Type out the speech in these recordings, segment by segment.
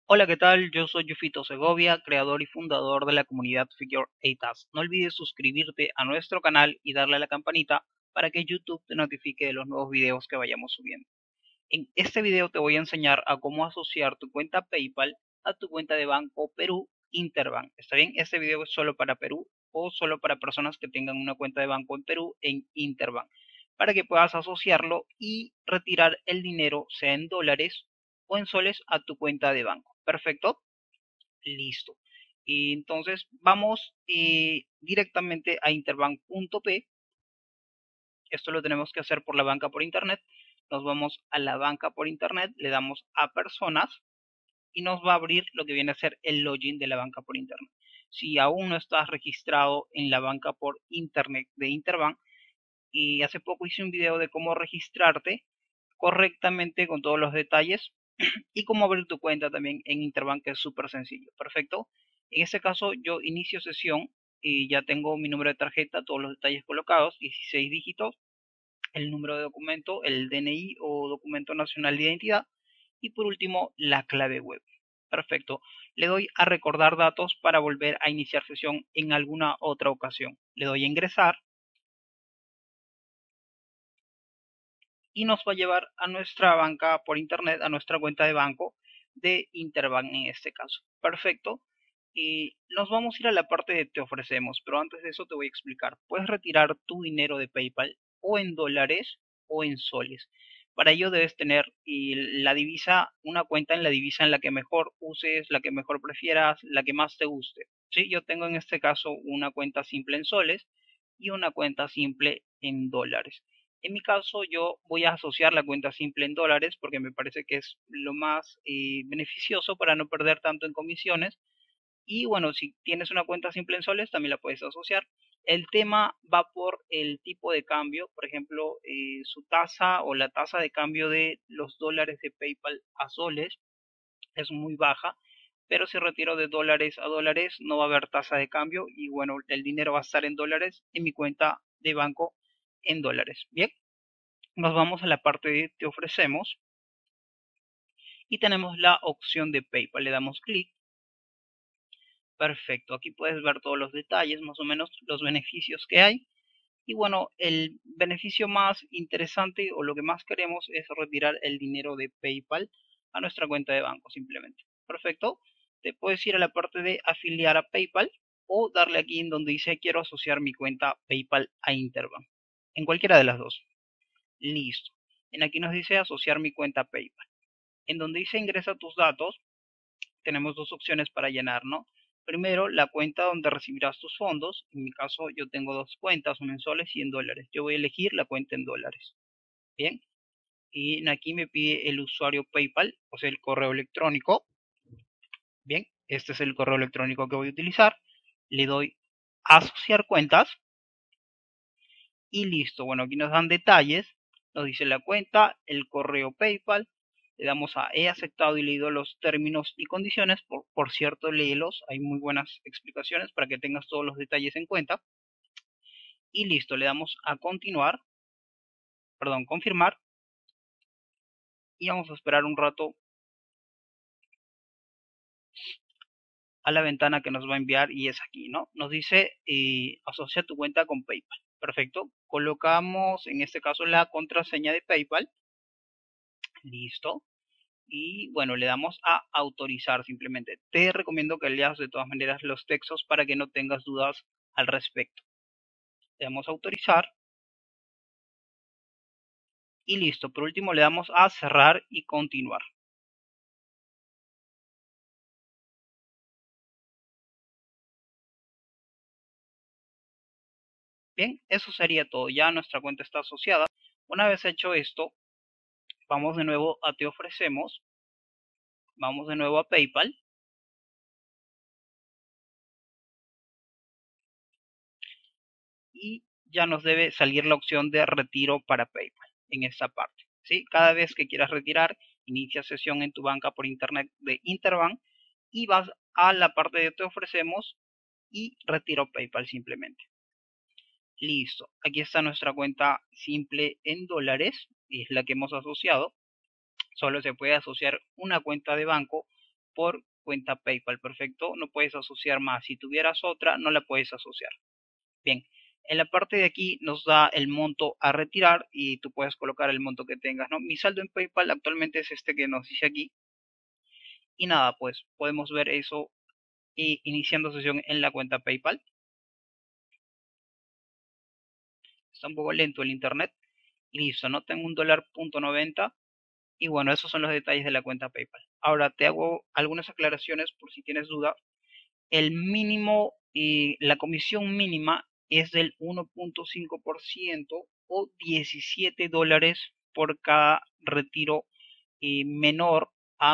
Hola, ¿qué tal? Yo soy Yufito Segovia, creador y fundador de la comunidad Figure 8 No olvides suscribirte a nuestro canal y darle a la campanita para que YouTube te notifique de los nuevos videos que vayamos subiendo. En este video te voy a enseñar a cómo asociar tu cuenta PayPal a tu cuenta de banco Perú Interbank. ¿Está bien? Este video es solo para Perú o solo para personas que tengan una cuenta de banco en Perú en Interbank, para que puedas asociarlo y retirar el dinero, sea en dólares o en soles, a tu cuenta de banco. Perfecto, listo. Y entonces vamos directamente a interbank.p. Esto lo tenemos que hacer por la banca por internet. Nos vamos a la banca por internet, le damos a personas y nos va a abrir lo que viene a ser el login de la banca por internet. Si aún no estás registrado en la banca por internet de Interbank, y hace poco hice un video de cómo registrarte correctamente con todos los detalles y cómo abrir tu cuenta también en Interbank, que es súper sencillo. Perfecto. En este caso yo inicio sesión y ya tengo mi número de tarjeta, todos los detalles colocados, 16 dígitos, el número de documento, el DNI o documento nacional de identidad, y por último la clave web. Perfecto. Le doy a recordar datos para volver a iniciar sesión en alguna otra ocasión. Le doy a ingresar y nos va a llevar a nuestra banca por internet, a nuestra cuenta de banco de Interbank en este caso. Perfecto. Y nos vamos a ir a la parte de te ofrecemos, pero antes de eso te voy a explicar. Puedes retirar tu dinero de PayPal o en dólares o en soles. Para ello debes tener la divisa, una cuenta en la divisa en la que mejor uses, la que mejor prefieras, la que más te guste. Sí, yo tengo en este caso una cuenta simple en soles y una cuenta simple en dólares. En mi caso, yo voy a asociar la cuenta simple en dólares porque me parece que es lo más beneficioso para no perder tanto en comisiones. Y bueno, si tienes una cuenta simple en soles, también la puedes asociar. El tema va por el tipo de cambio, por ejemplo, su tasa o la tasa de cambio de los dólares de PayPal a soles es muy baja, pero si retiro de dólares a dólares no va a haber tasa de cambio y bueno, el dinero va a estar en dólares en mi cuenta de banco en dólares. Bien, nos vamos a la parte de te ofrecemos y tenemos la opción de PayPal. Le damos clic. Perfecto, aquí puedes ver todos los detalles, más o menos los beneficios que hay. Y bueno, el beneficio más interesante o lo que más queremos es retirar el dinero de PayPal a nuestra cuenta de banco simplemente. Perfecto, te puedes ir a la parte de afiliar a PayPal o darle aquí en donde dice quiero asociar mi cuenta PayPal a Interbank. En cualquiera de las dos. Listo. En aquí nos dice asociar mi cuenta PayPal. En donde dice ingresa tus datos, tenemos dos opciones para llenar, ¿no? Primero, la cuenta donde recibirás tus fondos. En mi caso, yo tengo dos cuentas, una en soles y en dólares. Yo voy a elegir la cuenta en dólares. Bien. Y aquí me pide el usuario PayPal, o sea, el correo electrónico. Bien, este es el correo electrónico que voy a utilizar. Le doy a asociar cuentas y listo. Bueno, aquí nos dan detalles. Nos dice la cuenta, el correo PayPal. Le damos a he aceptado y leído los términos y condiciones. Por cierto, léelos. Hay muy buenas explicaciones para que tengas todos los detalles en cuenta. Y listo, le damos a continuar, perdón, confirmar. Y vamos a esperar un rato a la ventana que nos va a enviar y es aquí, ¿no? Nos dice asocia tu cuenta con PayPal. Perfecto. Colocamos en este caso la contraseña de PayPal. Listo. Y bueno, le damos a autorizar simplemente. Te recomiendo que leas de todas maneras los textos para que no tengas dudas al respecto. Le damos a autorizar y listo. Por último le damos a cerrar y continuar. Bien, eso sería todo. Ya nuestra cuenta está asociada. Una vez hecho esto, vamos de nuevo a te ofrecemos. Vamos de nuevo a PayPal. Y ya nos debe salir la opción de retiro para PayPal en esta parte. ¿Sí? Cada vez que quieras retirar, inicia sesión en tu banca por internet de Interbank y vas a la parte de te ofrecemos y retiro PayPal simplemente. Listo, aquí está nuestra cuenta simple en dólares, y es la que hemos asociado. Solo se puede asociar una cuenta de banco por cuenta PayPal, perfecto, no puedes asociar más. Si tuvieras otra, no la puedes asociar. Bien, en la parte de aquí nos da el monto a retirar y tú puedes colocar el monto que tengas, ¿no? Mi saldo en PayPal actualmente es este que nos dice aquí. Y nada, pues podemos ver eso y iniciando sesión en la cuenta PayPal. Está un poco lento el internet. Y listo, no tengo un $.90. Y bueno, esos son los detalles de la cuenta PayPal. Ahora te hago algunas aclaraciones por si tienes duda. El mínimo y la comisión mínima es del 1.5% o $17 por cada retiro menor a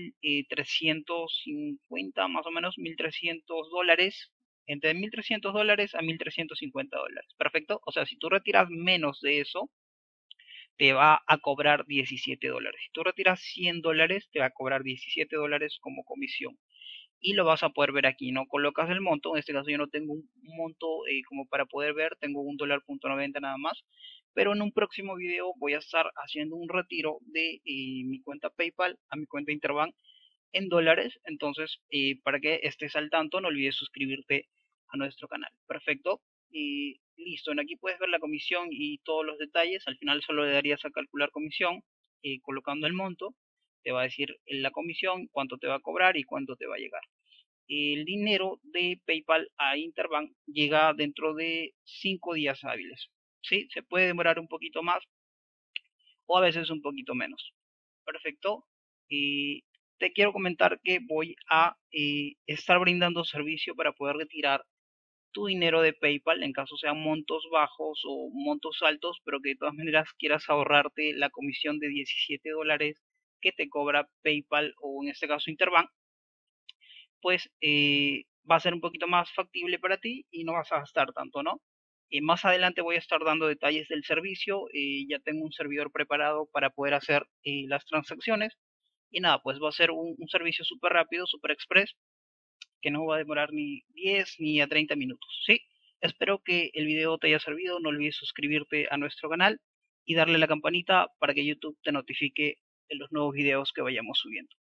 1.350, más o menos $1.300, entre $1.300 a $1.350. Perfecto. O sea, si tú retiras menos de eso, te va a cobrar $17. Si tú retiras $100, te va a cobrar $17 como comisión. Y lo vas a poder ver aquí, ¿no? Colocas el monto, en este caso yo no tengo un monto como para poder ver, tengo un $.90 nada más, pero en un próximo video voy a estar haciendo un retiro de mi cuenta PayPal a mi cuenta Interbank en dólares, entonces para que estés al tanto no olvides suscribirte a nuestro canal. Perfecto, y listo, en aquí puedes ver la comisión y todos los detalles, al final solo le darías a calcular comisión colocando el monto, te va a decir la comisión, cuánto te va a cobrar y cuánto te va a llegar. El dinero de PayPal a Interbank llega dentro de 5 días hábiles. Sí, se puede demorar un poquito más o a veces un poquito menos. Perfecto. Y te quiero comentar que voy a estar brindando servicio para poder retirar tu dinero de PayPal en caso sean montos bajos o montos altos, pero que de todas maneras quieras ahorrarte la comisión de $17 que te cobra PayPal o en este caso Interbank, pues va a ser un poquito más factible para ti y no vas a gastar tanto, ¿no? Más adelante voy a estar dando detalles del servicio, ya tengo un servidor preparado para poder hacer las transacciones y nada, pues va a ser un servicio súper rápido, súper express, que no va a demorar ni 10 ni a 30 minutos, ¿sí? Espero que el video te haya servido, no olvides suscribirte a nuestro canal y darle a la campanita para que YouTube te notifique de los nuevos videos que vayamos subiendo.